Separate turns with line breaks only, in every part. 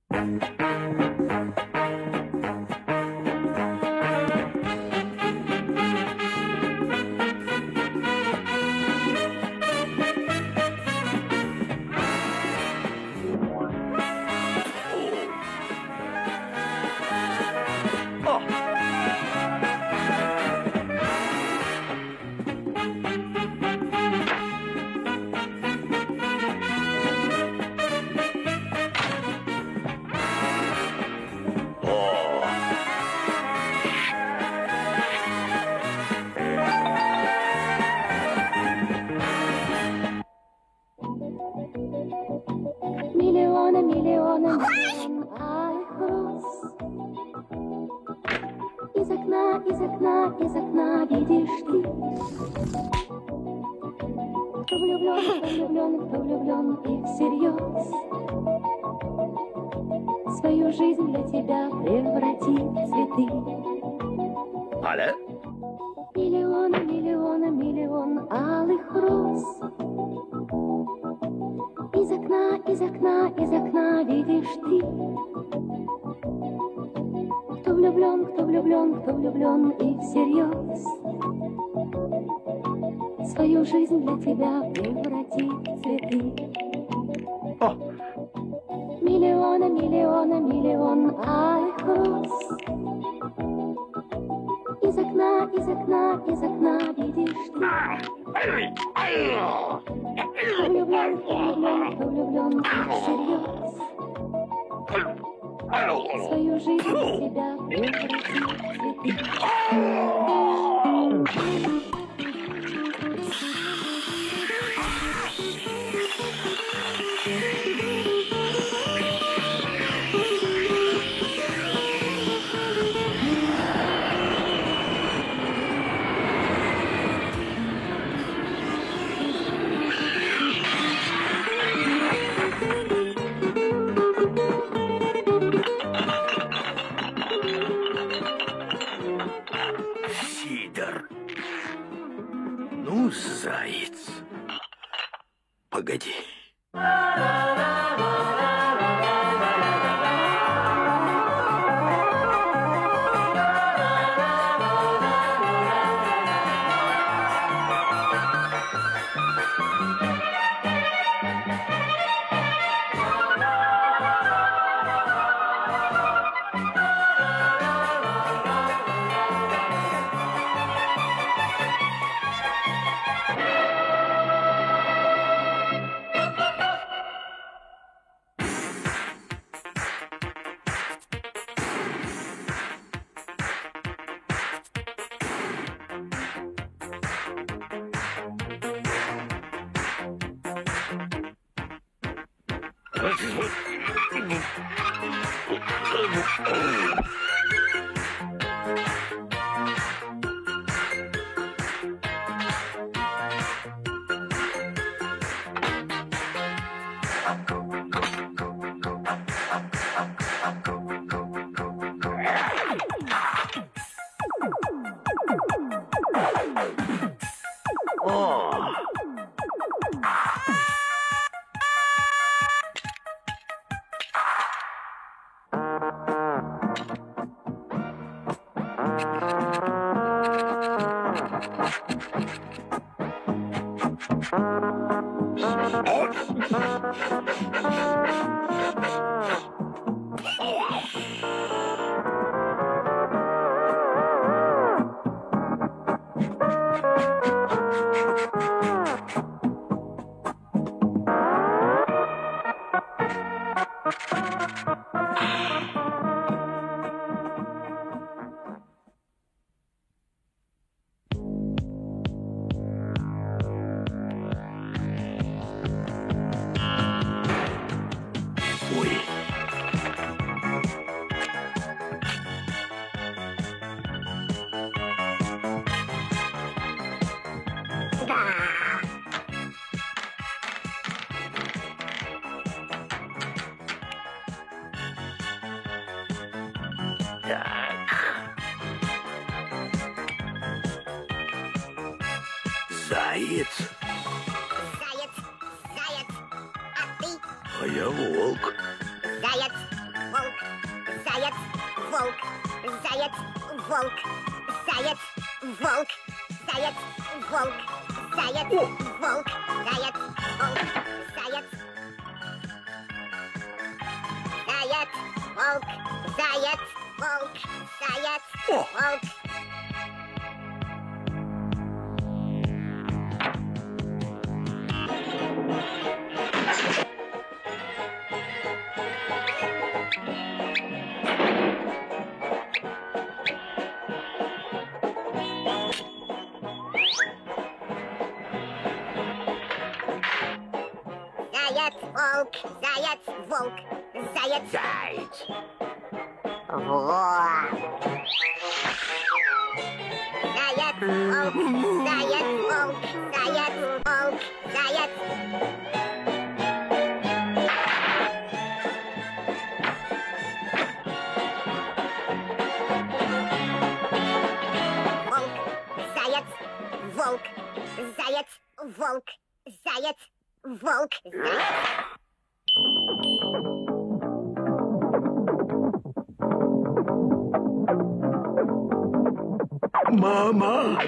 Из окна видишь ты. Кто влюблен и всерьез свою жизнь для тебя превратит в цветы.
Алло?
Миллион алых роз. Из окна видишь ты. Кто влюблен и всерьез свою жизнь для тебя превратит в цветы. Миллион алых роз. Из окна видишь ты. Кто влюблен и всерьез свою жизнь для тебя превратит в цветы.
Ну, заяц. Погоди. Заяц.
Заяц. А ты?
А я волк.
Заяц. заяц, волк, заяц, волк, заяц, волк, заяц, волк, заяц, волк, заяц. Заяц, волк, заяц, волк, заяц, волк. Заяц, волк, заяц, волк, заяц.
Заяц.
Волк. Заяц, волк, заяц, волк, заяц, волк, заяц. Волк, заяц, волк, заяц, волк, заяц.
Мама!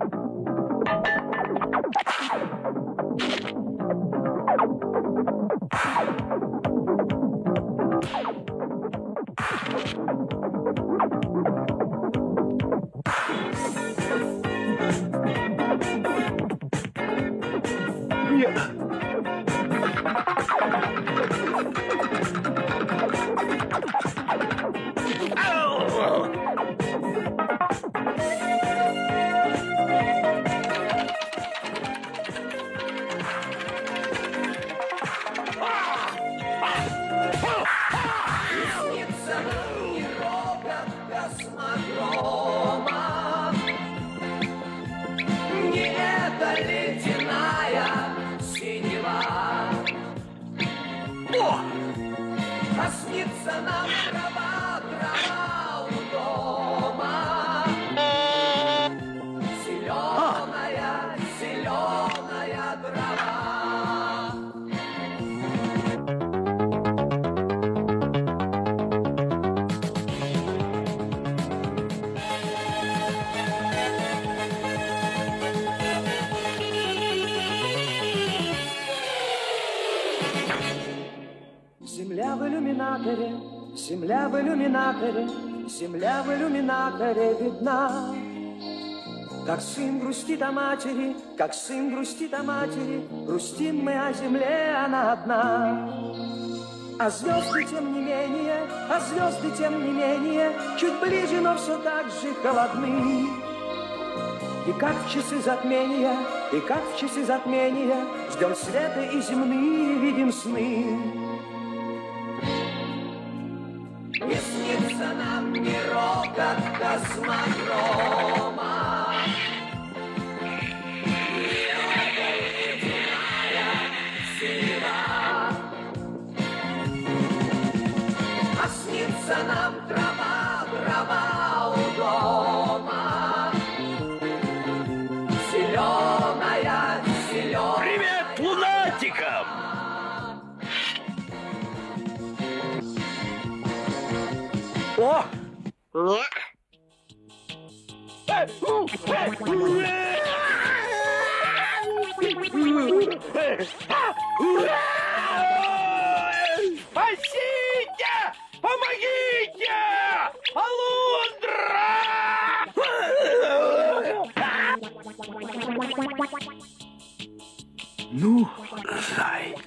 Земля в иллюминаторе, земля в иллюминаторе, земля в иллюминаторе видна. Как сын грустит о матери, как сын грустит о матери, грустим мы о земле, она одна. А звезды тем не менее, а звезды тем не менее, чуть ближе, но все так же холодны. И как в часы затмения, и как в часы затмения, ждем света и земные видим сны.
Не снится нам ни рокот космодрома, ни ледяная синева. А снится нам трава, трава у дома, зеленая, зеленая.
Привет, лунатикам! О!
Не.
Спасите! Помогите! Алундра! Ну, зай.